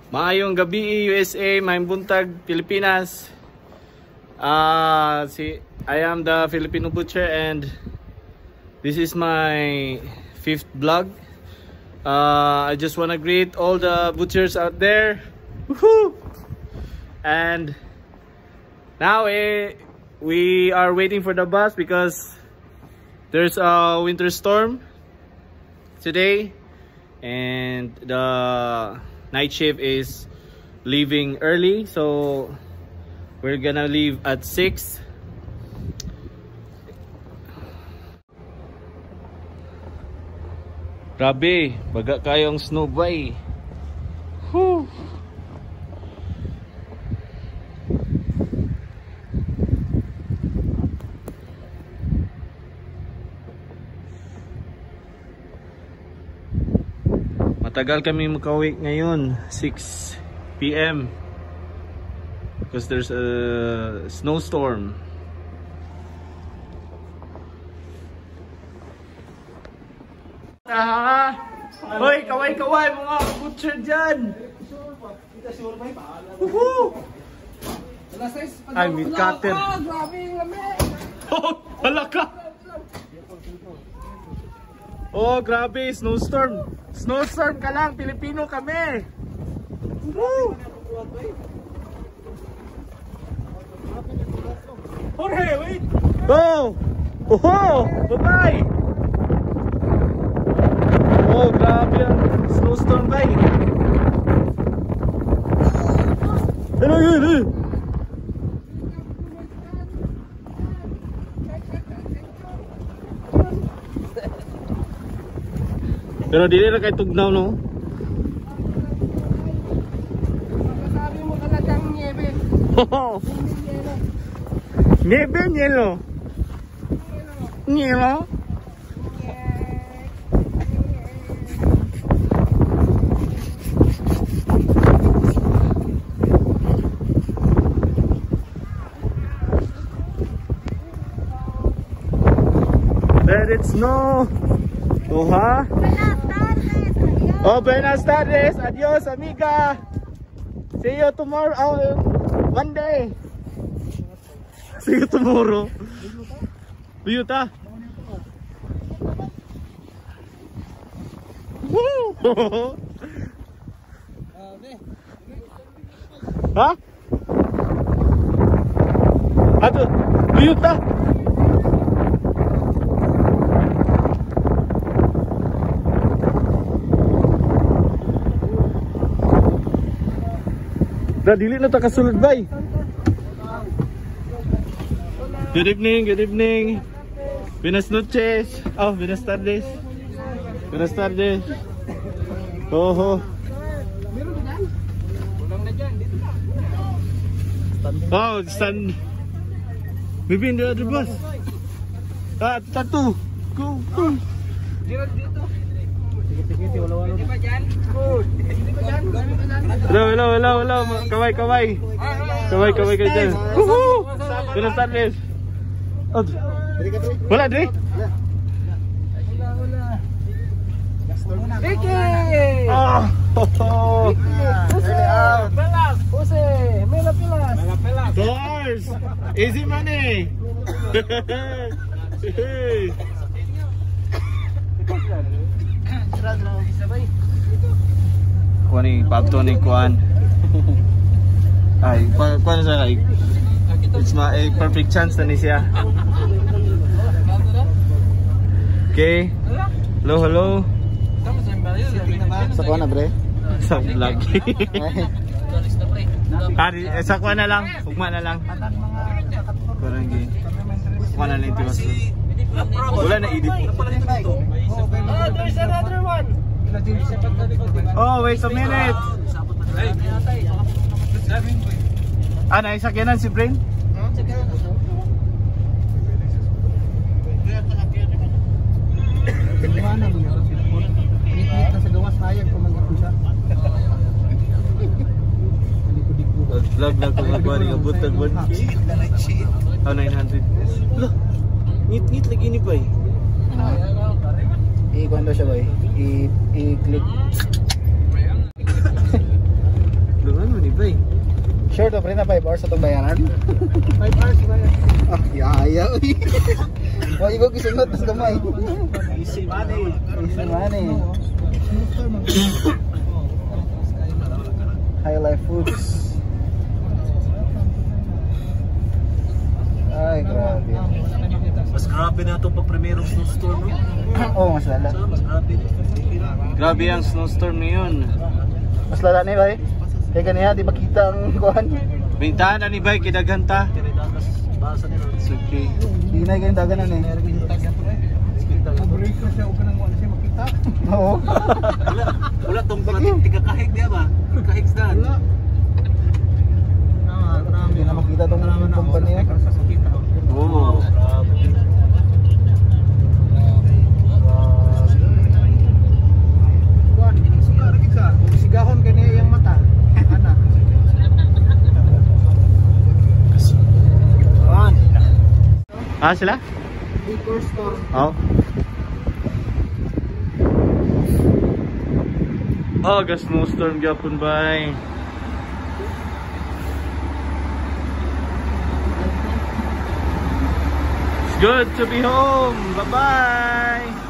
Maayong gabi USA, maayong buntag Pilipinas. I am the Filipino Butcher and this is my 5th vlog. I just want to greet all the butchers out there. Woohoo! And now we are waiting for the bus because there's a winter storm today and the night shift is leaving early, so we're gonna leave at 6. Grabe, baga kayong snow bay. Whew. Matagal kami makauwi ngayon, 6 PM because there's a snowstorm. Hoy, kaway-kaway mga butcher dyan! Woohoo! Ay, meat cutter. Oh, halaka! Oh, grabe, snowstorm. Snowstorm ka lang, Pilipino kami. Woo! Jorge, wait! Oh! Oh! Bye-bye! Oh, grabe ang snowstorm, bay. Hello. Pero dili na kay tugnaw, no? Sabi mo talagang niebe. Niebe, nielo. Nielo. Let it snow. Oh, ha? Oh, buenas tardes. Adios, amiga. See you tomorrow. One day. See you tomorrow. Biyuta. Woo! Ha? Ato, biyuta. Dili na ta kasulod, bay. Good evening, good evening. Buenas noches. Oh, buenas tardes. Buenas tardes. Oh. Oh, stand. Maybe in the other bus. Tattoo. Go. Hello. Kaway kayo dyan. Woohoo! Buenas tardes. Oh, wala, Dre? Ricky! Jose, Mela Pilas. Doors! Easy money! Kuan ni pabto ni kuan. Ay, kuan sa kay. It's my perfect chance na ni siya. Okay. Hello. Sa kuha na, bre? Sa vlog. Sa kuan na lang. Ugma na lang. Parang gini. Kuan na lang ito. Wala na edit. There's another one. Oh, wait a minute. Naisakyanan si Brain? Nit na sa gawas hayag kung mag-apon siya. Vlog lang kung magawa rin ang butag 1K. Oh, 900. Loh, ngit lagi ni Bay. I-kuhan daw siya, boy. I-click. Sure to, pre, na 5 hours itong bayaran? 5 hours ba yan? Ah, yaya. Huwag ikaw kisunod, tas gamay. Easy money. Easy money. High Life Foods. Ay, grabe. Mas grabe na itong pag-primerong snowstorm, no? Oo, mas lala. Mas grabe. Grabe ang snowstorm ngayon. Mas lala na ba eh? Kaya ganyan, di makita ang kuhan. Bintahan na ni Bay, kidaganta. Basa nila. It's okay. Hindi na yung daganan eh. Mabuloy ko siya, huwag nang wala siya makita. Oo. Wala itong tigakahig niya ba? Kahig na. Wala. Hindi na makita itong company eh. Oo. Sigahon kaniya yung mata. Ana. Ah, sila? Liquor store. Oh. Oh, gas snowstorm gyapon bay. It's good to be home. Bye-bye.